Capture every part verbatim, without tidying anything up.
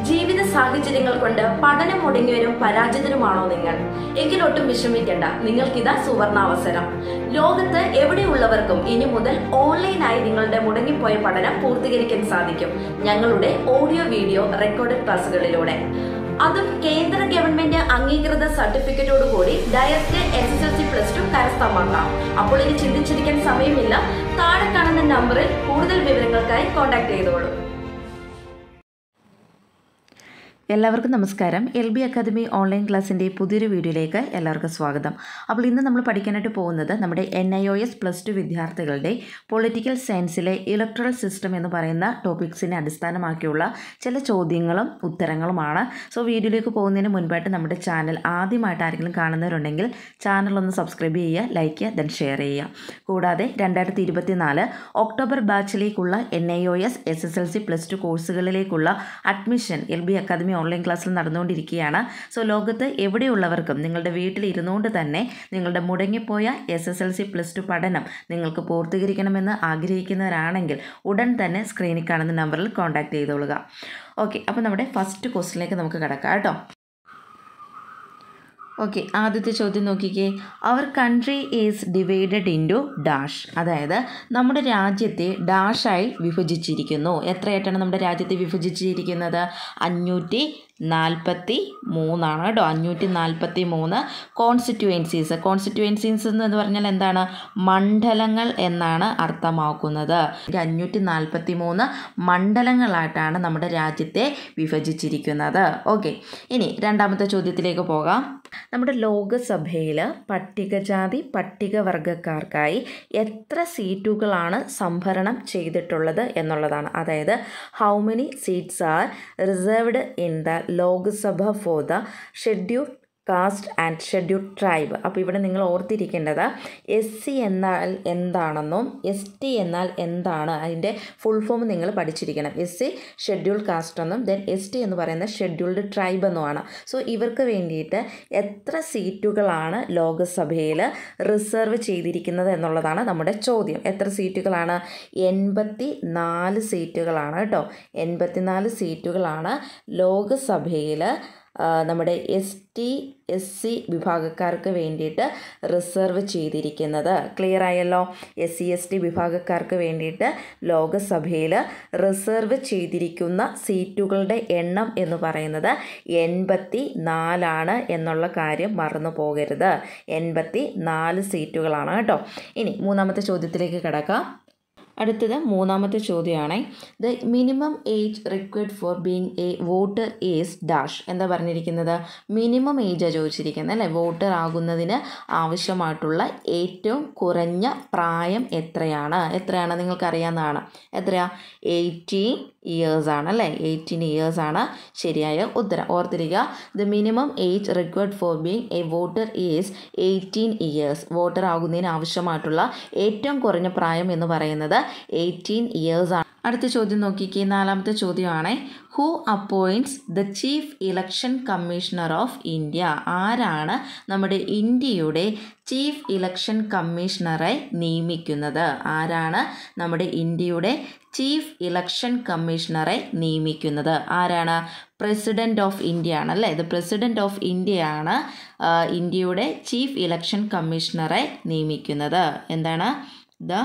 ജീവിത സാഹചര്യങ്ങൾ കൊണ്ട് പഠനം മുടങ്ങിയവരും പരാജിതരുമാണോ നിങ്ങൾ? എങ്കിലൊട്ടും വിഷമിക്കേണ്ട, നിങ്ങൾക്കിതാ സുവർണാവസരം. ലോകത്ത് എവിടെയുള്ളവർക്കും ഇനി മുതൽ ഓൺലൈനായി നിങ്ങളുടെ മുടങ്ങിപ്പോയ പഠനം പൂർത്തീകരിക്കാൻ സാധിക്കും ഞങ്ങളുടെ ഓഡിയോ വീഡിയോ റെക്കോർഡഡ് ക്ലാസുകളിലൂടെ. അതും കേന്ദ്ര ഗവൺമെന്റ് അംഗീകൃത സർട്ടിഫിക്കറ്റോടു കൂടി direct S S L C plus two കരസ്ഥമാക്കാം. അപ്പോൾ ഇനി ചിന്തിച്ചിരിക്കാൻ സമയമില്ല. താഴെ കാണുന്ന നമ്പറിൽ കൂടുതൽ വിവരങ്ങൾക്കായി കോൺടാക്ട് ചെയ്തോളൂ. എല്ലാവർക്കും നമസ്കാരം. എൽ ബി അക്കാദമി ഓൺലൈൻ ക്ലാസ്സിൻ്റെ പുതിയൊരു വീഡിയോയിലേക്ക് എല്ലാവർക്കും സ്വാഗതം. അപ്പോൾ ഇന്ന് നമ്മൾ പഠിക്കാനായിട്ട് പോകുന്നത് നമ്മുടെ N I O S plus two വിദ്യാർത്ഥികളുടെ പൊളിറ്റിക്കൽ സയൻസിലെ ഇലക്ട്രൽ സിസ്റ്റം എന്ന് പറയുന്ന ടോപ്പിക്സിനെ അടിസ്ഥാനമാക്കിയുള്ള ചില ചോദ്യങ്ങളും ഉത്തരങ്ങളുമാണ്. സോ വീഡിയോയിലേക്ക് പോകുന്നതിന് മുൻപായിട്ട് നമ്മുടെ ചാനൽ ആദ്യമായിട്ട് ആരെങ്കിലും കാണുന്നവരുണ്ടെങ്കിൽ ചാനലൊന്ന് സബ്സ്ക്രൈബ് ചെയ്യുക, ലൈക്ക് ചെയ്യുക, ദെൻ ഷെയർ ചെയ്യുക. കൂടാതെ രണ്ടായിരത്തി ഇരുപത്തി നാല് ഒക്ടോബർ ബാച്ചിലേക്കുള്ള N I O S S S L C plus two കോഴ്സുകളിലേക്കുള്ള admission L B academy online ക്ലാസ്സിൽ നടന്നുകൊണ്ടിരിക്കുകയാണ്. സോ ലോകത്ത് എവിടെയുള്ളവർക്കും നിങ്ങളുടെ വീട്ടിൽ ഇരുന്നുകൊണ്ട് തന്നെ നിങ്ങളുടെ മുടങ്ങിപ്പോയ S S L C plus two പഠനം നിങ്ങൾക്ക് പൂർത്തീകരിക്കണമെന്ന് ആഗ്രഹിക്കുന്നവരാണെങ്കിൽ ഉടൻ തന്നെ സ്ക്രീനിൽ കാണുന്ന നമ്പറിൽ കോൺടാക്ട് ചെയ്തോളുക. ഓക്കെ, അപ്പോൾ നമ്മുടെ ഫസ്റ്റ് ക്വസ്റ്റിനിലേക്ക് നമുക്ക് കിടക്കാം കേട്ടോ. ഓക്കെ, ആദ്യത്തെ ചോദ്യം നോക്കിക്കേ. Our country is divided into dash. അതായത് നമ്മുടെ രാജ്യത്തെ ഡാഷായി വിഭജിച്ചിരിക്കുന്നു. എത്രയായിട്ടാണ് നമ്മുടെ രാജ്യത്തെ വിഭജിച്ചിരിക്കുന്നത്? അഞ്ഞൂറ്റി നാൽപ്പത്തി മൂന്നാണ് കേട്ടോ. അഞ്ഞൂറ്റി നാൽപ്പത്തി മൂന്ന് കോൺസ്റ്റിറ്റ്യുവൻസീസ്. കോൺസ്റ്റിറ്റ്യുവൻസീസ് എന്ന് പറഞ്ഞാൽ എന്താണ്? മണ്ഡലങ്ങൾ എന്നാണ് അർത്ഥമാക്കുന്നത്. അഞ്ഞൂറ്റി നാൽപ്പത്തി മൂന്ന് മണ്ഡലങ്ങളായിട്ടാണ് നമ്മുടെ രാജ്യത്തെ വിഭജിച്ചിരിക്കുന്നത്. ഓക്കെ, ഇനി രണ്ടാമത്തെ ചോദ്യത്തിലേക്ക് പോകാം. നമ്മുടെ ലോകസഭയിൽ പട്ടികജാതി പട്ടികവർഗക്കാർക്കായി എത്ര സീറ്റുകളാണ് സംഭരണം ചെയ്തിട്ടുള്ളത് എന്നുള്ളതാണ്. അതായത് how many seats are reserved in the Lok Sabha for the scheduled caste and scheduled tribe. അപ്പോൾ ഇവിടെ നിങ്ങൾ ഓർത്തിരിക്കേണ്ടത് എസ് സി എന്നാൽ എന്താണെന്നും എസ് ടി എന്നാൽ എന്താണ് അതിൻ്റെ ഫുൾ ഫോം നിങ്ങൾ പഠിച്ചിരിക്കണം. എസ് സി ഷെഡ്യൂൾഡ് കാസ്റ്റ് എന്നും ദെൻ എസ് ടി എന്ന് പറയുന്ന ഷെഡ്യൂൾഡ് ട്രൈബ് എന്നുമാണ്. സോ ഇവർക്ക് വേണ്ടിയിട്ട് എത്ര സീറ്റുകളാണ് ലോകസഭയിൽ റിസർവ് ചെയ്തിരിക്കുന്നത് എന്നുള്ളതാണ് നമ്മുടെ ചോദ്യം. എത്ര സീറ്റുകളാണ്? എൺപത്തി നാല് സീറ്റുകളാണ് കേട്ടോ. എൺപത്തി നാല് സീറ്റുകളാണ് ലോകസഭയിൽ നമ്മുടെ എസ് ടി എസ് സി വിഭാഗക്കാർക്ക് വേണ്ടിയിട്ട് റിസർവ് ചെയ്തിരിക്കുന്നത്. ക്ലിയർ ആയല്ലോ? എസ് സി എസ് ടി വിഭാഗക്കാർക്ക് വേണ്ടിയിട്ട് ലോകസഭയിൽ റിസർവ് ചെയ്തിരിക്കുന്ന സീറ്റുകളുടെ എണ്ണം എന്ന് പറയുന്നത് എൺപത്തി നാലാണ് എന്നുള്ള കാര്യം മറന്നു പോകരുത്. എൺപത്തി നാല് സീറ്റുകളാണ് കേട്ടോ. ഇനി മൂന്നാമത്തെ ചോദ്യത്തിലേക്ക് കിടക്കാം. അടുത്തത് മൂന്നാമത്തെ ചോദ്യമാണ്. The minimum age required for being a voter is dash. എന്താ പറഞ്ഞിരിക്കുന്നത്? മിനിമം ഏജാണ് ചോദിച്ചിരിക്കുന്നത് അല്ലേ? വോട്ടർ ആകുന്നതിന് ആവശ്യമായിട്ടുള്ള ഏറ്റവും കുറഞ്ഞ പ്രായം എത്രയാണ്? എത്രയാണ് നിങ്ങൾക്കറിയാവുന്നതാണ്. എത്രയാ? എയ്റ്റീൻ ഇയേഴ്സ് ആണ് അല്ലേ? എയ്റ്റീൻ ഇയേഴ്സ് ആണ് ശരിയായ ഉത്തരം. ഓർത്തിരിക്കുക, the minimum age required for being a voter is eighteen years. Voter ആകുന്നതിന് ആവശ്യമായിട്ടുള്ള ഏറ്റവും കുറഞ്ഞ പ്രായം എന്ന് പറയുന്നത് എയ്റ്റീൻ ഇയേഴ്സ് ആണ്. അടുത്ത ചോദ്യം നോക്കിക്കേ. നാലാമത്തെ ചോദ്യമാണ് who appoints the chief election commissioner of India. ആരാണ് നമ്മുടെ ഇന്ത്യയുടെ ചീഫ് ഇലക്ഷൻ കമ്മീഷണറെ നിയമിക്കുന്നത്? ആരാണ് നമ്മുടെ ഇന്ത്യയുടെ ചീഫ് ഇലക്ഷൻ കമ്മീഷണറെ നിയമിക്കുന്നത്? ആരാണ്? പ്രസിഡൻറ്റ് ഓഫ് ഇന്ത്യ ആണല്ലേ. ഇത് പ്രസിഡൻറ്റ് ഓഫ് ഇന്ത്യയാണ് ഇന്ത്യയുടെ ചീഫ് ഇലക്ഷൻ കമ്മീഷണറെ നിയമിക്കുന്നത്. എന്താണ്? ദ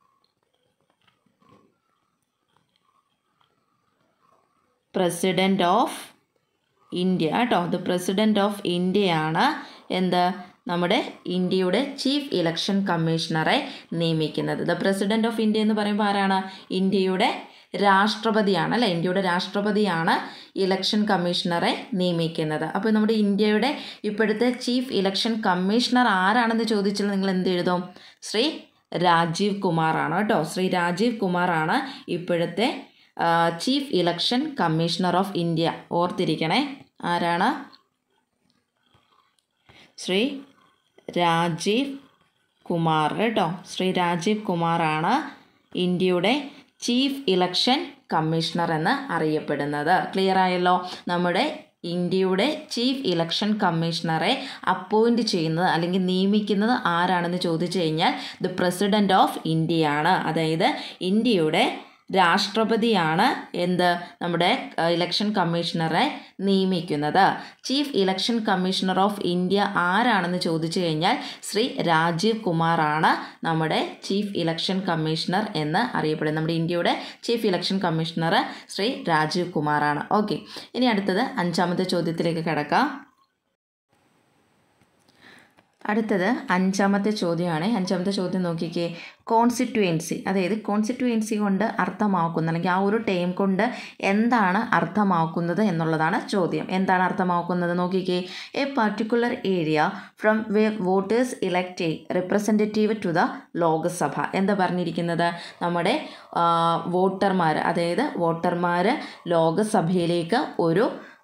പ്രസിഡൻറ്റ് ഓഫ് ഇന്ത്യ കേട്ടോ. ദ പ്രസിഡൻറ്റ് ഓഫ് ഇന്ത്യയാണ് എന്ത്? നമ്മുടെ ഇന്ത്യയുടെ ചീഫ് ഇലക്ഷൻ കമ്മീഷണറെ നിയമിക്കുന്നത്. ദ പ്രസിഡൻറ്റ് ഓഫ് ഇന്ത്യ എന്ന് പറയുമ്പോൾ ആരാണ്? ഇന്ത്യയുടെ രാഷ്ട്രപതിയാണ് അല്ലേ. ഇന്ത്യയുടെ രാഷ്ട്രപതിയാണ് ഇലക്ഷൻ കമ്മീഷണറെ നിയമിക്കുന്നത്. അപ്പോൾ നമ്മുടെ ഇന്ത്യയുടെ ഇപ്പോഴത്തെ ചീഫ് ഇലക്ഷൻ കമ്മീഷണർ ആരാണെന്ന് ചോദിച്ചാൽ നിങ്ങൾ എന്ത് എഴുതും? ശ്രീ രാജീവ് കുമാറാണ് കേട്ടോ. ശ്രീ രാജീവ് കുമാറാണ് ഇപ്പോഴത്തെ chief election commissioner of India. ഓർത്തിരിക്കണേ, ആരാണ്? ശ്രീ രാജീവ് കുമാർ കേട്ടോ. ശ്രീ രാജീവ് കുമാറാണ് ഇന്ത്യയുടെ ചീഫ് ഇലക്ഷൻ കമ്മീഷണർ എന്ന് അറിയപ്പെടുന്നത്. ക്ലിയർ ആയല്ലോ? നമ്മുടെ ഇന്ത്യയുടെ ചീഫ് ഇലക്ഷൻ കമ്മീഷണറെ അപ്പോയിൻറ്റ് ചെയ്യുന്നത് അല്ലെങ്കിൽ നിയമിക്കുന്നത് ആരാണെന്ന് ചോദിച്ചു കഴിഞ്ഞാൽ ദ പ്രസിഡൻറ്റ് ഓഫ് ഇന്ത്യയാണ്. അതായത് ഇന്ത്യയുടെ രാഷ്ട്രപതിയാണ് എന്ത് നമ്മുടെ ഇലക്ഷൻ കമ്മീഷണറെ നിയമിക്കുന്നത്. Chief election commissioner of India ആരാണെന്ന് ചോദിച്ചു കഴിഞ്ഞാൽ ശ്രീ രാജീവ് കുമാറാണ് നമ്മുടെ ചീഫ് ഇലക്ഷൻ കമ്മീഷണർ എന്ന് അറിയപ്പെടുന്നത്. നമ്മുടെ ഇന്ത്യയുടെ chief election commissioner Shri Rajiv കുമാറാണ്. ഓക്കെ, ഇനി അടുത്തത് അഞ്ചാമത്തെ ചോദ്യത്തിലേക്ക് കിടക്കാം. അടുത്തത് അഞ്ചാമത്തെ ചോദ്യമാണ്. അഞ്ചാമത്തെ ചോദ്യം നോക്കിക്കേ. കോൺസ്റ്റിറ്റ്യുവൻസി, അതായത് കോൺസ്റ്റിറ്റ്യുവൻസി കൊണ്ട് അർത്ഥമാക്കുന്ന അല്ലെങ്കിൽ ആ ഒരു ടേം കൊണ്ട് എന്താണ് അർത്ഥമാക്കുന്നത് എന്നുള്ളതാണ് ചോദ്യം. എന്താണ് അർത്ഥമാക്കുന്നത് നോക്കിക്കേ. A particular area from where voters elect a representative to the Lok Sabha. എന്താ പറഞ്ഞിരിക്കുന്നത്? നമ്മുടെ വോട്ടർമാർ, അതായത് വോട്ടർമാർ ലോകസഭയിലേക്ക് ഒരു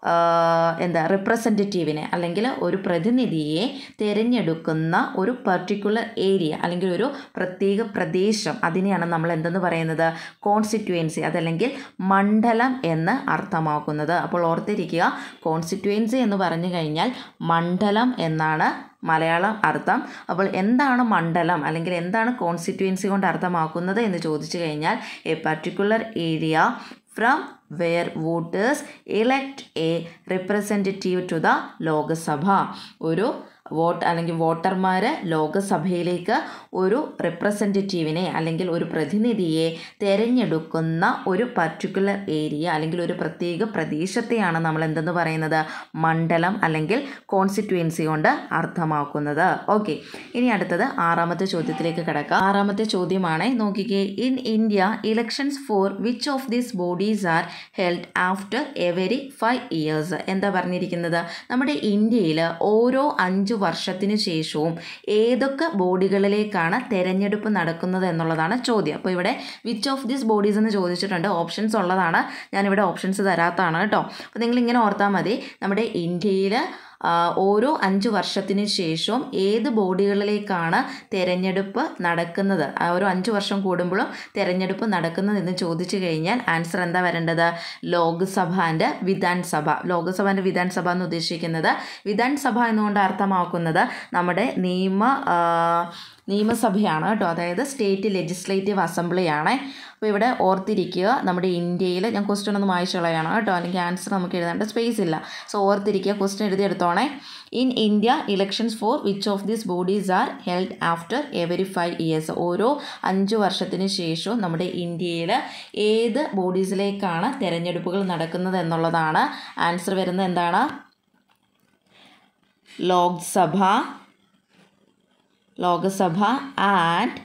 എന്താ റിപ്രസെൻറ്റേറ്റീവിനെ അല്ലെങ്കിൽ ഒരു പ്രതിനിധിയെ തിരഞ്ഞെടുക്കുന്ന ഒരു പർട്ടിക്കുലർ ഏരിയ അല്ലെങ്കിൽ ഒരു പ്രത്യേക പ്രദേശം, അതിനെയാണ് നമ്മൾ എന്തെന്ന് പറയുന്നത്? കോൺസ്റ്റിറ്റ്യുവൻസി, അതല്ലെങ്കിൽ മണ്ഡലം എന്ന് അർത്ഥമാക്കുന്നത്. അപ്പോൾ ഓർത്തിരിക്കുക, കോൺസ്റ്റിറ്റ്യുവൻസി എന്ന് പറഞ്ഞു കഴിഞ്ഞാൽ മണ്ഡലം എന്നാണ് മലയാളം അർത്ഥം. അപ്പോൾ എന്താണ് മണ്ഡലം അല്ലെങ്കിൽ എന്താണ് കോൺസ്റ്റിറ്റ്യുവൻസി കൊണ്ട് അർത്ഥമാക്കുന്നത് എന്ന് ചോദിച്ചു കഴിഞ്ഞാൽ a particular area from where voters elect a representative to the Lok Sabha. ഒരു വോട്ട് അല്ലെങ്കിൽ വോട്ടർമാർ ലോകസഭയിലേക്ക് ഒരു റിപ്രസെൻറ്റേറ്റീവിനെ അല്ലെങ്കിൽ ഒരു പ്രതിനിധിയെ തിരഞ്ഞെടുക്കുന്ന ഒരു പർട്ടിക്കുലർ ഏരിയ അല്ലെങ്കിൽ ഒരു പ്രത്യേക പ്രദേശത്തെയാണ് നമ്മൾ എന്തെന്ന് പറയുന്നത്? മണ്ഡലം അല്ലെങ്കിൽ കോൺസ്റ്റിറ്റ്യുവൻസി കൊണ്ട് അർത്ഥമാക്കുന്നത്. ഓക്കെ, ഇനി അടുത്തത് ആറാമത്തെ ചോദ്യത്തിലേക്ക് കിടക്കാം. ആറാമത്തെ ചോദ്യമാണ്, നോക്കിക്കേ. In India elections for which of these bodies are held after every five years. എന്താ പറഞ്ഞിരിക്കുന്നത്? നമ്മുടെ ഇന്ത്യയിൽ ഓരോ അഞ്ച് വർഷത്തിന് ശേഷവും ഏതൊക്കെ ബോഡികളിലേക്കാണ് തെരഞ്ഞെടുപ്പ് നടക്കുന്നത് എന്നുള്ളതാണ് ചോദ്യം. അപ്പോൾ ഇവിടെ വിച്ച് ഓഫ് ദീസ് ബോഡീസ് എന്ന് ചോദിച്ചിട്ടുണ്ട്. ഓപ്ഷൻസ് ഉള്ളതാണ്, ഞാനിവിടെ ഓപ്ഷൻസ് തരാത്തതാണ് കേട്ടോ. അപ്പോൾ നിങ്ങളിങ്ങനെ ഓർത്താൽ മതി, നമ്മുടെ ഇന്ത്യയിൽ ഓരോ അഞ്ച് വർഷത്തിന് ശേഷവും ഏത് ബോഡികളിലേക്കാണ് തിരഞ്ഞെടുപ്പ് നടക്കുന്നത്, ഓരോ അഞ്ച് വർഷം കൂടുമ്പോഴും തിരഞ്ഞെടുപ്പ് നടക്കുന്നത് എന്ന് ചോദിച്ചു കഴിഞ്ഞാൽ ആൻസർ എന്താ വരേണ്ടത്? ലോക്സഭ ആൻഡ് വിധാൻസഭ. ലോക്സഭ ആൻഡ് വിധാൻസഭ എന്ന് ഉദ്ദേശിക്കുന്നത്, വിധാൻസഭ എന്നുകൊണ്ട് അർത്ഥമാക്കുന്നത് നമ്മുടെ നിയമ നിയമസഭയാണ് കേട്ടോ, അതായത് സ്റ്റേറ്റ് ലെജിസ്ലേറ്റീവ് അസംബ്ലിയാണ്. അപ്പോൾ ഇവിടെ ഓർത്തിരിക്കുക, നമ്മുടെ ഇന്ത്യയിൽ, ഞാൻ ക്വസ്റ്റ്യൻ ഒന്ന് വായിച്ചു കളയാണ് കേട്ടോ, അല്ലെങ്കിൽ ആൻസർ നമുക്ക് എഴുതേണ്ട സ്പേസ് ഇല്ല. സോ ഓർത്തിരിക്കുക, ക്വസ്റ്റ്യൻ എഴുതിയെടുത്തോണേ. In India elections for which of these bodies are held after every five years. ഓരോ അഞ്ച് വർഷത്തിന് ശേഷവും നമ്മുടെ ഇന്ത്യയിൽ ഏത് ബോഡീസിലേക്കാണ് തിരഞ്ഞെടുപ്പുകൾ നടക്കുന്നത് എന്നുള്ളതാണ് ആൻസർ വരുന്നത്. എന്താണ്? ലോക്സഭ, ലോകസഭ ആൻഡ്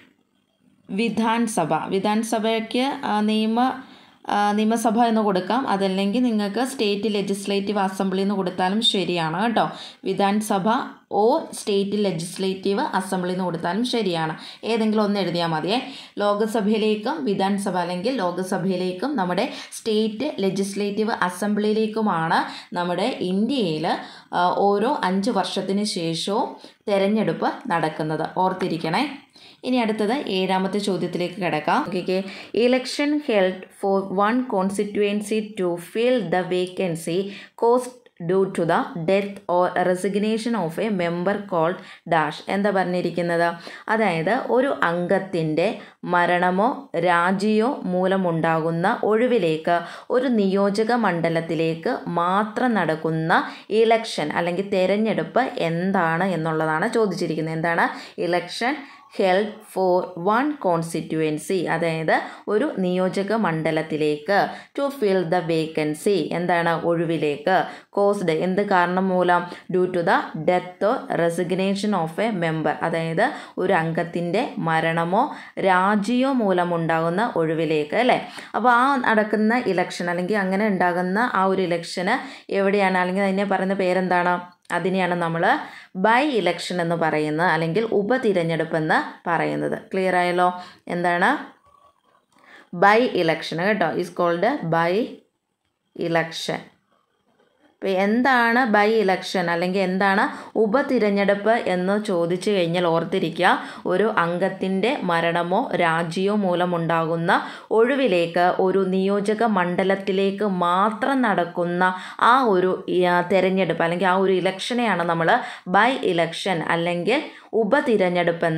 വിധാൻസഭ. വിധാൻസഭയ്ക്ക് നിയമ നിയമസഭ എന്ന് കൊടുക്കാം, അതല്ലെങ്കിൽ നിങ്ങൾക്ക് സ്റ്റേറ്റ് ലെജിസ്ലേറ്റീവ് അസംബ്ലി എന്ന് കൊടുത്താലും ശരിയാണ് കേട്ടോ. Vidhan Sabha or state legislative assembly എന്ന് കൊടുത്താലും ശരിയാണ്, ഏതെങ്കിലും ഒന്ന് എഴുതിയാൽ മതിയേ. ലോകസഭയിലേക്കും വിധാൻസഭ അല്ലെങ്കിൽ ലോകസഭയിലേക്കും നമ്മുടെ സ്റ്റേറ്റ് ലെജിസ്ലേറ്റീവ് അസംബ്ലിയിലേക്കുമാണ് നമ്മുടെ ഇന്ത്യയിൽ ഓരോ അഞ്ച് വർഷത്തിന് ശേഷവും തിരഞ്ഞെടുപ്പ് നടക്കുന്നത്. ഓർത്തിരിക്കണേ. ഇനി അടുത്തത് ഏഴാമത്തെ ചോദ്യത്തിലേക്ക് കിടക്കാം. Okay, election held for one constituency to fill the vacancy caused due to the death or resignation of a member called dash. എന്താ പറഞ്ഞിരിക്കുന്നത്? അതായത് ഒരു അംഗത്തിൻ്റെ മരണമോ രാജിയോ മൂലമുണ്ടാകുന്ന ഒഴിവിലേക്ക് ഒരു നിയോജക മണ്ഡലത്തിലേക്ക് മാത്രം നടക്കുന്ന ഇലക്ഷൻ അല്ലെങ്കിൽ തെരഞ്ഞെടുപ്പ് എന്താണ് എന്നുള്ളതാണ് ചോദിച്ചിരിക്കുന്നത്. എന്താണ്? Election held for one constituency, അതായത് ഒരു നിയോജക മണ്ഡലത്തിലേക്ക്, ടു ഫിൽ ദ വേക്കൻസി, എന്താണ്? ഒഴിവിലേക്ക്, കോസ്ഡ്, എന്ത് കാരണം മൂലം? Due to the death resignation of a member, അതായത് ഒരു അംഗത്തിൻ്റെ മരണമോ രാജിയോ മൂലമുണ്ടാകുന്ന ഒഴിവിലേക്ക്, അല്ലേ? അപ്പോൾ ആ നടക്കുന്ന ഇലക്ഷൻ അല്ലെങ്കിൽ അങ്ങനെ ഉണ്ടാകുന്ന ആ ഒരു ഇലക്ഷന് എവിടെയാണ്, അല്ലെങ്കിൽ അതിനെ പറയുന്ന പേരെന്താണ്? അതിനെയാണ് നമ്മൾ ബൈ ഇലക്ഷൻ എന്ന് പറയുന്നത്, അല്ലെങ്കിൽ ഉപതിരഞ്ഞെടുപ്പ് എന്ന് പറയുന്നത്. ക്ലിയർ ആയല്ലോ? എന്താണ് ബൈ ഇലക്ഷൻ കേട്ടോ, ഈസ് കോൾഡ് ബൈ ഇലക്ഷൻ. അപ്പോൾ എന്താണ് ബൈ ഇലക്ഷൻ അല്ലെങ്കിൽ എന്താണ് ഉപതിരഞ്ഞെടുപ്പ് എന്ന് ചോദിച്ചു കഴിഞ്ഞാൽ ഓർത്തിരിക്കുക, ഒരു അംഗത്തിൻ്റെ മരണമോ രാജിയോ മൂലമുണ്ടാകുന്ന ഒഴിവിലേക്ക് ഒരു നിയോജക മണ്ഡലത്തിലേക്ക് മാത്രം നടക്കുന്ന ആ ഒരു തെരഞ്ഞെടുപ്പ് അല്ലെങ്കിൽ ആ ഒരു ഇലക്ഷനെയാണ് നമ്മൾ ബൈ ഇലക്ഷൻ അല്ലെങ്കിൽ ഉപതിരഞ്ഞെടുപ്പ് എന്ന്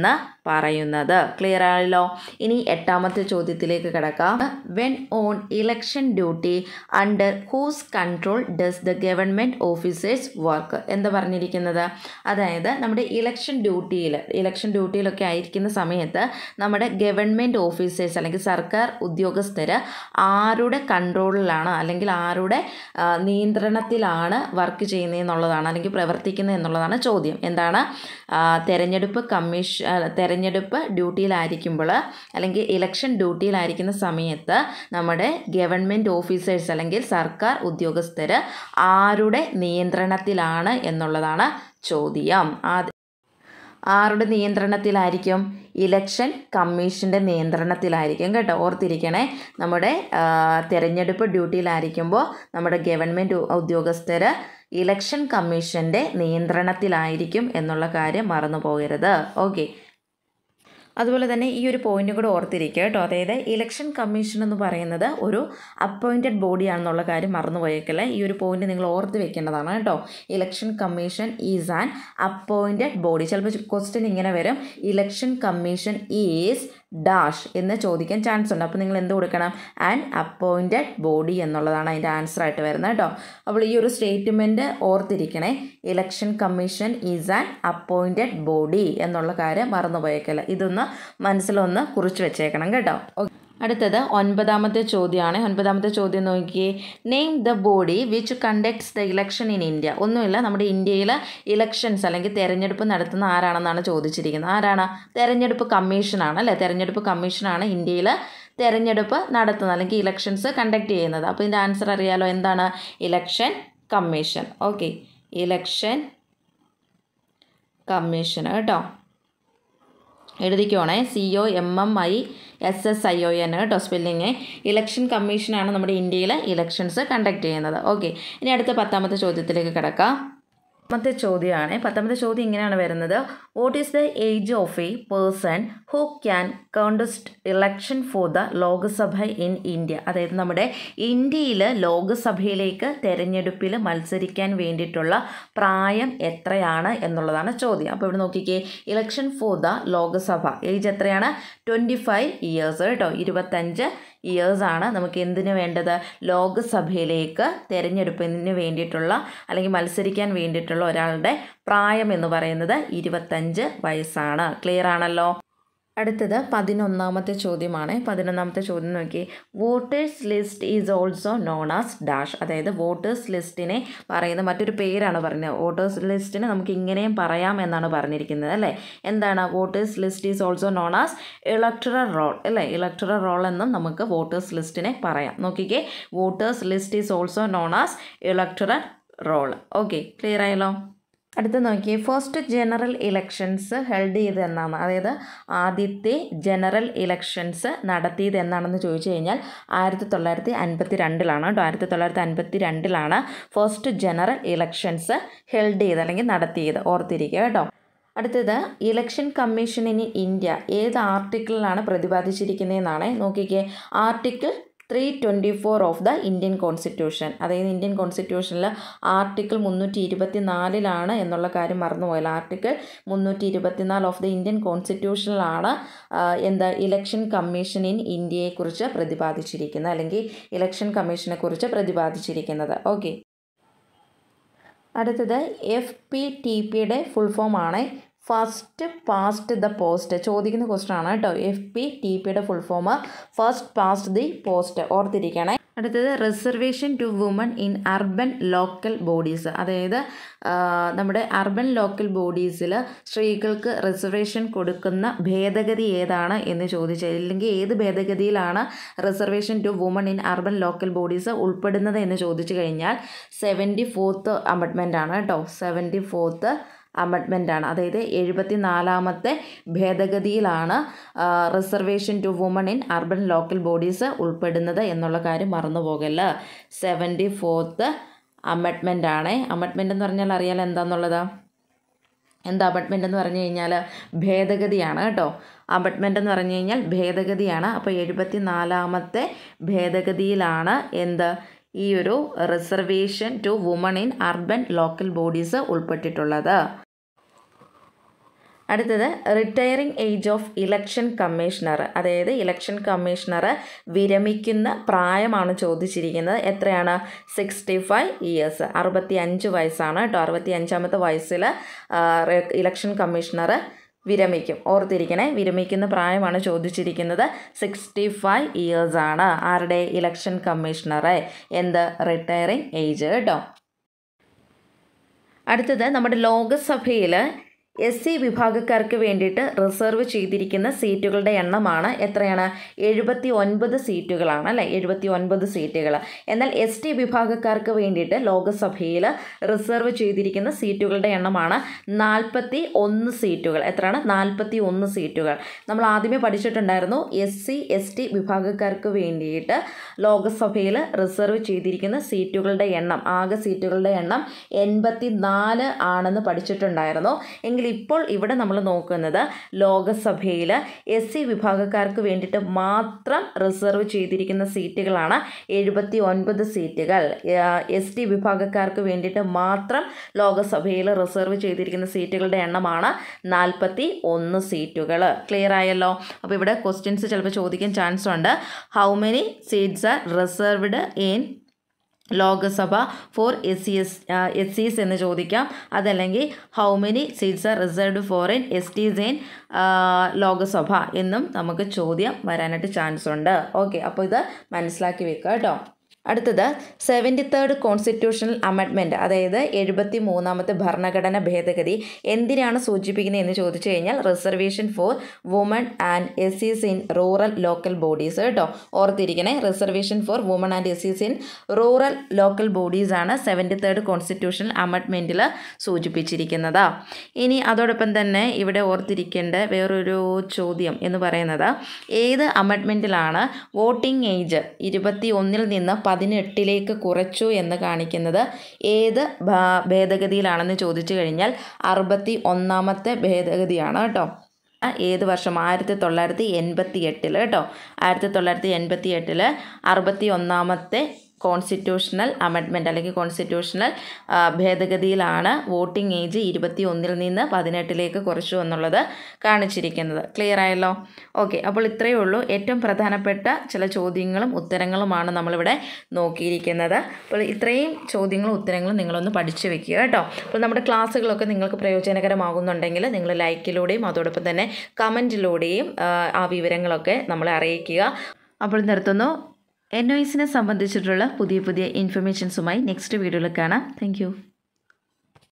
പറയുന്നത്. ക്ലിയർ ആയല്ലോ. ഇനി എട്ടാമത്തെ ചോദ്യത്തിലേക്ക് കിടക്കാം. When on election duty under whose control does the government officers work? എന്താ പറഞ്ഞിരിക്കുന്നത്? അതായത് നമ്മുടെ ഇലക്ഷൻ ഡ്യൂട്ടിയിൽ ഇലക്ഷൻ ഡ്യൂട്ടിയിലൊക്കെ ആയിരിക്കുന്ന സമയത്ത് നമ്മുടെ ഗവൺമെൻറ് ഓഫീസേഴ്സ് അല്ലെങ്കിൽ സർക്കാർ ഉദ്യോഗസ്ഥർ ആരുടെ കൺട്രോളിലാണ് അല്ലെങ്കിൽ ആരുടെ നിയന്ത്രണത്തിലാണ് വർക്ക് ചെയ്യുന്നത് എന്നുള്ളതാണ് അല്ലെങ്കിൽ പ്രവർത്തിക്കുന്നത് എന്നുള്ളതാണ് ചോദ്യം. എന്താണ്? തെരഞ്ഞെടുപ്പ് കമ്മീഷൻ തെരഞ്ഞെടുപ്പ് ഡ്യൂട്ടിയിലായിരിക്കുമ്പോൾ അല്ലെങ്കിൽ ഇലക്ഷൻ ഡ്യൂട്ടിയിലായിരിക്കുന്ന സമയത്ത് നമ്മുടെ ഗവൺമെൻറ് ഓഫീസേഴ്സ് അല്ലെങ്കിൽ സർക്കാർ ഉദ്യോഗസ്ഥർ ആരുടെ നിയന്ത്രണത്തിലാണ് എന്നുള്ളതാണ് ചോദ്യം. ആരുടെ നിയന്ത്രണത്തിലായിരിക്കും? ഇലക്ഷൻ കമ്മീഷൻ്റെ നിയന്ത്രണത്തിലായിരിക്കും കേട്ടോ. ഓർത്തിരിക്കണേ, നമ്മുടെ തിരഞ്ഞെടുപ്പ് ഡ്യൂട്ടിയിലായിരിക്കുമ്പോൾ നമ്മുടെ ഗവൺമെൻറ് ഉദ്യോഗസ്ഥർ ഇലക്ഷൻ കമ്മീഷൻ്റെ നിയന്ത്രണത്തിലായിരിക്കും എന്നുള്ള കാര്യം മറന്നു പോകരുത്. ഓക്കെ. അതുപോലെ തന്നെ ഈ ഒരു പോയിന്റ് കൂടെ ഓർത്തിരിക്കുക കേട്ടോ. അതായത് ഇലക്ഷൻ കമ്മീഷൻ എന്ന് പറയുന്നത് ഒരു അപ്പോയിൻറ്റഡ് ബോഡിയാണെന്നുള്ള കാര്യം മറന്നു പോയേക്കല്ലേ. ഈ ഒരു പോയിന്റ് നിങ്ങൾ ഓർത്ത് വെക്കേണ്ടതാണ് കേട്ടോ. Election commission is an appointed body. ചിലപ്പോൾ ക്വസ്റ്റ്യൻ ഇങ്ങനെ വരും, ഇലക്ഷൻ കമ്മീഷൻ ഈസ് ഡാഷ് എന്ന് ചോദിക്കാൻ ചാൻസ് ഉണ്ട്. അപ്പോൾ നിങ്ങൾ എന്ത് കൊടുക്കണം? ആൻ അപ്പോയിൻറ്റഡ് ബോഡി എന്നുള്ളതാണ് അതിൻ്റെ ആൻസർ ആയിട്ട് വരുന്നത് കേട്ടോ. അപ്പോൾ ഈ ഒരു സ്റ്റേറ്റ്മെൻറ്റ് ഓർത്തിരിക്കണേ, election commission is an appointed body എന്നുള്ള കാര്യം മറന്നു പോയേക്കല്ല. ഇതൊന്ന് മനസ്സിലൊന്ന് കുറിച്ച് വെച്ചേക്കണം കേട്ടോ. അടുത്തത് ഒൻപതാമത്തെ ചോദ്യമാണ്. ഒൻപതാമത്തെ ചോദ്യം നോക്കിയേ. Name the body which conducts the election in India. ഒന്നുമില്ല, നമ്മുടെ ഇന്ത്യയിൽ ഇലക്ഷൻസ് അല്ലെങ്കിൽ തെരഞ്ഞെടുപ്പ് നടത്തുന്ന ആരാണെന്നാണ് ചോദിച്ചിരിക്കുന്നത്. ആരാണ്? തെരഞ്ഞെടുപ്പ് കമ്മീഷനാണ് അല്ലേ. തെരഞ്ഞെടുപ്പ് കമ്മീഷനാണ് ഇന്ത്യയിൽ തെരഞ്ഞെടുപ്പ് നടത്തുന്നത് അല്ലെങ്കിൽ ഇലക്ഷൻസ് കണ്ടക്ട് ചെയ്യുന്നത്. അപ്പോൾ ഇതിൻ്റെ ആൻസർ അറിയാലോ. എന്താണ്? Election commission. Okay, election commission കേട്ടോ. എഴുതിക്കോണേ, C O M M I S S I O N കേട്ടോ സ്പെല്ലിങ്. ഇലക്ഷൻ കമ്മീഷനാണ് നമ്മുടെ ഇന്ത്യയിൽ ഇലക്ഷൻസ് കണ്ടക്ട് ചെയ്യുന്നത്. ഓക്കെ, ഇനി അടുത്ത പത്താമത്തെ ചോദ്യത്തിലേക്ക് കിടക്കാം. പത്താമത്തെ ചോദ്യമാണ്. പത്താമത്തെ ചോദ്യം ഇങ്ങനെയാണ് വരുന്നത്. What is the age of a person who can contest election for the Lok Sabha in India? അതായത് നമ്മുടെ ഇന്ത്യയിൽ ലോക്സഭയിലേക്ക് തെരഞ്ഞെടുപ്പിൽ മത്സരിക്കാൻ വേണ്ടിയിട്ടുള്ള പ്രായം എത്രയാണ് എന്നുള്ളതാണ് ചോദ്യം. അപ്പോൾ ഇവിടെ നോക്കിക്കേ, election for the Lok Sabha age എത്രയാണ്? ട്വൻറ്റി ഫൈവ് ഇയേഴ്സ് കേട്ടോ. ഇരുപത്തഞ്ച് ഇയേഴ്സാണ് നമുക്ക് എന്തിനു വേണ്ടത്? ലോക്സഭയിലേക്ക് തിരഞ്ഞെടുപ്പിന് വേണ്ടിയിട്ടുള്ള അല്ലെങ്കിൽ മത്സരിക്കാൻ വേണ്ടിയിട്ടുള്ള ഒരാളുടെ പ്രായം എന്ന് പറയുന്നത് ഇരുപത്തഞ്ച് വയസ്സാണ്. ക്ലിയർ ആണല്ലോ. അടുത്തത് പതിനൊന്നാമത്തെ ചോദ്യമാണ്. പതിനൊന്നാമത്തെ ചോദ്യം നോക്കി. Voters list is also known as dash. അതായത് വോട്ടേഴ്സ് ലിസ്റ്റിനെ പറയുന്ന മറ്റൊരു പേരാണ് പറഞ്ഞത്. വോട്ടേഴ്സ് ലിസ്റ്റിന് നമുക്ക് ഇങ്ങനെയും പറയാം എന്നാണ് പറഞ്ഞിരിക്കുന്നത് അല്ലേ. എന്താണ്? Voters list is also known as electoral roll അല്ലേ. ഇലക്ടറൽ റോൾ എന്നും നമുക്ക് വോട്ടേഴ്സ് ലിസ്റ്റിനെ പറയാം. നോക്കിക്കേ, voters list is also known as electoral roll. Okay, clear ആയല്ലോ. അടുത്ത നോക്കിയേ, ഫസ്റ്റ് ജനറൽ ഇലക്ഷൻസ് ഹെൽഡ് ചെയ്ത് എന്നാണ്. അതായത് ആദ്യത്തെ ജനറൽ ഇലക്ഷൻസ് നടത്തിയത് എന്നാണെന്ന് ചോദിച്ചു കഴിഞ്ഞാൽ ആയിരത്തി തൊള്ളായിരത്തി അൻപത്തി രണ്ടിലാണ് കേട്ടോ. ആയിരത്തി തൊള്ളായിരത്തി അൻപത്തി രണ്ടിലാണ് ഫസ്റ്റ് ജനറൽ ഇലക്ഷൻസ് ഹെൽഡ് ചെയ്ത് അല്ലെങ്കിൽ നടത്തിയത്. ഓർത്തിരിക്കുക കേട്ടോ. അടുത്തത് ഇലക്ഷൻ കമ്മീഷൻ ഇൻ ഇന്ത്യ ഏത് ആർട്ടിക്കിളിലാണ് പ്രതിപാദിച്ചിരിക്കുന്നതെന്നാണ്. നോക്കിക്കേ, article three twenty four of the Indian constitution. അതായത് ഇന്ത്യൻ കോൺസ്റ്റിറ്റ്യൂഷനിൽ ആർട്ടിക്കിൾ മുന്നൂറ്റി ഇരുപത്തി നാലിലാണ് എന്നുള്ള കാര്യം മറന്നുപോയല്ലോ. ആർട്ടിക്കിൾ മുന്നൂറ്റി ഇരുപത്തി നാല് ഓഫ് ദ ഇന്ത്യൻ കോൺസ്റ്റിറ്റ്യൂഷനിലാണ് എന്താ ഇലക്ഷൻ കമ്മീഷൻ ഇൻ ഇന്ത്യയെക്കുറിച്ച് പ്രതിപാദിച്ചിരിക്കുന്നത് അല്ലെങ്കിൽ ഇലക്ഷൻ കമ്മീഷനെ കുറിച്ച് പ്രതിപാദിച്ചിരിക്കുന്നത്. ഓക്കെ, അടുത്തത് എഫ് പി ടി പിയുടെ ഫുൾ ഫോം ആണ് ഫസ്റ്റ് പാസ്റ്റ് ദ പോസ്റ്റ്. ചോദിക്കുന്ന ക്വസ്റ്റൻ ആണ് കേട്ടോ. എഫ് പി ടി പിയുടെ full form first past the post. ഓർത്തിരിക്കണേ. അടുത്തത് reservation to women in urban local bodies. അതായത് നമ്മുടെ അർബൻ ലോക്കൽ ബോഡീസിൽ സ്ത്രീകൾക്ക് റിസർവേഷൻ കൊടുക്കുന്ന ഭേദഗതി ഏതാണ് എന്ന് ചോദിച്ചാൽ, ഇല്ലെങ്കിൽ ഏത് ഭേദഗതിയിലാണ് reservation to women in urban local bodies ഉൾപ്പെടുന്നത് എന്ന് ചോദിച്ചു കഴിഞ്ഞാൽ സെവൻറ്റി ഫോർത്ത് അമെൻഡ്മെൻ്റ് ആണ് കേട്ടോ. സെവൻറ്റി ഫോർത്ത് അമെൻഡ്മെൻ്റ് ആണ്. അതായത് എഴുപത്തി നാലാമത്തെ ഭേദഗതിയിലാണ് reservation to women in urban local bodies ഉൾപ്പെടുന്നത് എന്നുള്ള കാര്യം മറന്നു പോകല്ല. സെവൻറ്റി ഫോർത്ത് അമെൻഡ്മെൻ്റ് ആണ്. അമെൻഡ്മെൻ്റ് എന്ന് പറഞ്ഞാൽ അറിയാലോ എന്താണെന്നുള്ളത്. എന്താ അമെൻഡ്മെൻ്റ് എന്ന് പറഞ്ഞു കഴിഞ്ഞാൽ ഭേദഗതിയാണ് കേട്ടോ. അമെൻഡ്മെൻ്റ് എന്ന് പറഞ്ഞു കഴിഞ്ഞാൽ ഭേദഗതിയാണ്. അപ്പോൾ എഴുപത്തി നാലാമത്തെ ഭേദഗതിയിലാണ് എന്ത് ഈ ഒരു reservation to women in urban local bodies ഉൾപ്പെട്ടിട്ടുള്ളത്. അടുത്തത് retiring age of election commissioner, അതായത് ഇലക്ഷൻ കമ്മീഷണർ വിരമിക്കുന്ന പ്രായമാണ് ചോദിച്ചിരിക്കുന്നത്. എത്രയാണ്? സിക്സ്റ്റി ഫൈവ് ഇയേഴ്സ്, അറുപത്തി അഞ്ച് വയസ്സാണ് കേട്ടോ. അറുപത്തി അഞ്ചാമത്തെ വയസ്സിൽ ഇലക്ഷൻ കമ്മീഷണർ വിരമിക്കും. ഓർത്തിരിക്കണേ, വിരമിക്കുന്ന പ്രായമാണ് ചോദിച്ചിരിക്കുന്നത്. സിക്സ്റ്റി ഫൈവ് ഇയേഴ്സ് ആണ് ആരുടെ? ഇലക്ഷൻ കമ്മീഷണറെ. എന്ത്? റിട്ടയറിംഗ് ഏജ് കേട്ടോ. അടുത്തത് നമ്മുടെ ലോകസഭയിൽ എസ് സി വിഭാഗക്കാർക്ക് വേണ്ടിയിട്ട് റിസർവ് ചെയ്തിരിക്കുന്ന സീറ്റുകളുടെ എണ്ണമാണ്. എത്രയാണ്? എഴുപത്തി ഒൻപത് സീറ്റുകളാണ് അല്ലേ, എഴുപത്തി ഒൻപത് സീറ്റുകൾ. എന്നാൽ എസ് ടി വിഭാഗക്കാർക്ക് വേണ്ടിയിട്ട് ലോകസഭയിൽ റിസർവ് ചെയ്തിരിക്കുന്ന സീറ്റുകളുടെ എണ്ണമാണ് നാൽപ്പത്തി ഒന്ന് സീറ്റുകൾ. എത്രയാണ്? നാൽപ്പത്തി ഒന്ന് സീറ്റുകൾ. നമ്മൾ ആദ്യമേ പഠിച്ചിട്ടുണ്ടായിരുന്നു എസ് സി എസ് ടി വിഭാഗക്കാർക്ക് വേണ്ടിയിട്ട് ലോകസഭയിൽ റിസർവ് ചെയ്തിരിക്കുന്ന സീറ്റുകളുടെ എണ്ണം, ആകെ സീറ്റുകളുടെ എണ്ണം എൺപത്തി നാല് ആണെന്ന് പഠിച്ചിട്ടുണ്ടായിരുന്നു. എങ്കിൽ ഇപ്പോൾ ഇവിടെ നമ്മൾ നോക്കുന്നത് ലോകസഭയിൽ എസ് സി വിഭാഗക്കാർക്ക് വേണ്ടിയിട്ട് മാത്രം റിസർവ് ചെയ്തിരിക്കുന്ന സീറ്റുകളാണ് എഴുപത്തി ഒൻപത് സീറ്റുകൾ. എസ് ടി വിഭാഗക്കാർക്ക് വേണ്ടിയിട്ട് മാത്രം ലോകസഭയിൽ റിസർവ് ചെയ്തിരിക്കുന്ന സീറ്റുകളുടെ എണ്ണമാണ് നാൽപ്പത്തി ഒന്ന് സീറ്റുകൾ. ക്ലിയർ ആയല്ലോ? അപ്പോൾ ഇവിടെ ക്വസ്റ്റ്യൻസ് ചിലപ്പോൾ ചോദിക്കാൻ ചാൻസ് ഉണ്ട്. How many seats are reserved in Lok Sabha for S C S S Cs എന്ന് ചോദിക്കാം. അതല്ലെങ്കിൽ how many seats are reserved for in S Ts in Lok Sabha എന്നും നമുക്ക് ചോദ്യം വരാനായിട്ട് ചാൻസ് ഉണ്ട്. ഓക്കെ, അപ്പോൾ ഇത് മനസ്സിലാക്കി വെക്കുക കേട്ടോ. അടുത്തത് സെവൻറ്റി തേർഡ് കോൺസ്റ്റിറ്റ്യൂഷണൽ അമെൻഡ്മെൻറ്റ്, അതായത് എഴുപത്തി മൂന്നാമത്തെ ഭരണഘടന ഭേദഗതി എന്തിനാണ് സൂചിപ്പിക്കുന്നത് എന്ന് ചോദിച്ചു കഴിഞ്ഞാൽ reservation for women and S Cs in rural local bodies കേട്ടോ. ഓർത്തിരിക്കണേ, reservation for women and S Cs in rural local bodies ആണ് സെവൻറ്റി തേർഡ് കോൺസ്റ്റിറ്റ്യൂഷണൽ അമെൻഡ്മെൻറ്റിൽ സൂചിപ്പിച്ചിരിക്കുന്നത്. ഇനി അതോടൊപ്പം തന്നെ ഇവിടെ ഓർത്തിരിക്കേണ്ട വേറൊരു ചോദ്യം എന്ന് പറയുന്നത് ഏത് അമെൻഡ്മെൻറ്റിലാണ് വോട്ടിംഗ് ഏജ് ഇരുപത്തി ഒന്നിൽ നിന്ന് പതിനെട്ടിലേക്ക് കുറച്ചു എന്ന് കാണിക്കുന്നത്? ഏത് ഭേദഗതിയിലാണെന്ന് ചോദിച്ചു കഴിഞ്ഞാൽ അറുപത്തി ഒന്നാമത്തെ ഭേദഗതിയാണ് കേട്ടോ. ഏത് വർഷം? ആയിരത്തി തൊള്ളായിരത്തി എൺപത്തി എട്ടിൽ കേട്ടോ. ആയിരത്തി തൊള്ളായിരത്തി എൺപത്തി എട്ടിൽ അറുപത്തി ഒന്നാമത്തെ കോൺസ്റ്റിറ്റ്യൂഷണൽ അമെൻഡ്മെൻറ്റ് അല്ലെങ്കിൽ കോൺസ്റ്റിറ്റ്യൂഷണൽ ഭേദഗതിയിലാണ് വോട്ടിംഗ് ഏജ് ഇരുപത്തി ഒന്നിൽ നിന്ന് പതിനെട്ടിലേക്ക് കുറച്ചു എന്നുള്ളത് കാണിച്ചിരിക്കുന്നത്. ക്ലിയർ ആയല്ലോ? ഓക്കെ, അപ്പോൾ ഇത്രയേ ഉള്ളൂ. ഏറ്റവും പ്രധാനപ്പെട്ട ചില ചോദ്യങ്ങളും ഉത്തരങ്ങളുമാണ് നമ്മളിവിടെ നോക്കിയിരിക്കുന്നത്. അപ്പോൾ ഇത്രയും ചോദ്യങ്ങളും ഉത്തരങ്ങളും നിങ്ങളൊന്ന് പഠിച്ചു വെക്കുക കേട്ടോ. അപ്പോൾ നമ്മുടെ ക്ലാസ്സുകളൊക്കെ നിങ്ങൾക്ക് പ്രയോജനകരമാകുന്നുണ്ടെങ്കിൽ നിങ്ങൾ ലൈക്കിലൂടെയും അതോടൊപ്പം തന്നെ കമൻറ്റിലൂടെയും ആ വിവരങ്ങളൊക്കെ നമ്മളെ അറിയിക്കുക. അപ്പോൾ നിർത്തുന്നു. എൻ ഒ എസിനെ സംബന്ധിച്ചിട്ടുള്ള പുതിയ പുതിയ ഇൻഫർമേഷൻസുമായി നെക്സ്റ്റ് വീഡിയോയിൽ കാണാം. താങ്ക്